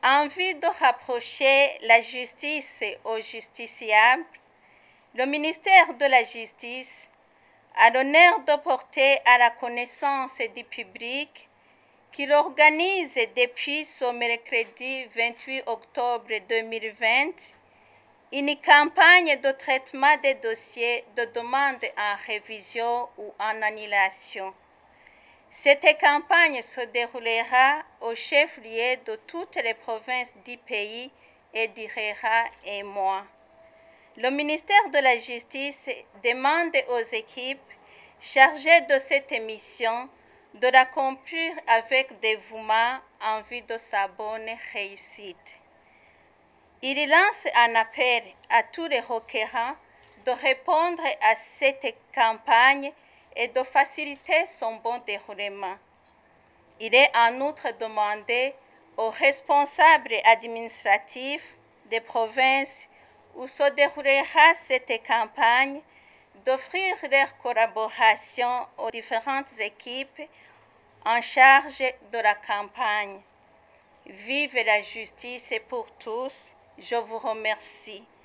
En vue de rapprocher la justice aux justiciables, le ministère de la Justice a l'honneur de porter à la connaissance du public qu'il organise depuis ce mercredi 28 octobre 2020 une campagne de traitement des dossiers de demande en révision ou en annulation. Cette campagne se déroulera au chef-lieu de toutes les provinces du pays et durera un mois. Le ministère de la Justice demande aux équipes chargées de cette mission de l'accomplir avec dévouement en vue de sa bonne réussite. Il lance un appel à tous les requérants de répondre à cette campagne et de faciliter son bon déroulement. Il est en outre demandé aux responsables administratifs des provinces où se déroulera cette campagne d'offrir leur collaboration aux différentes équipes en charge de la campagne. Vive la justice pour tous. Je vous remercie.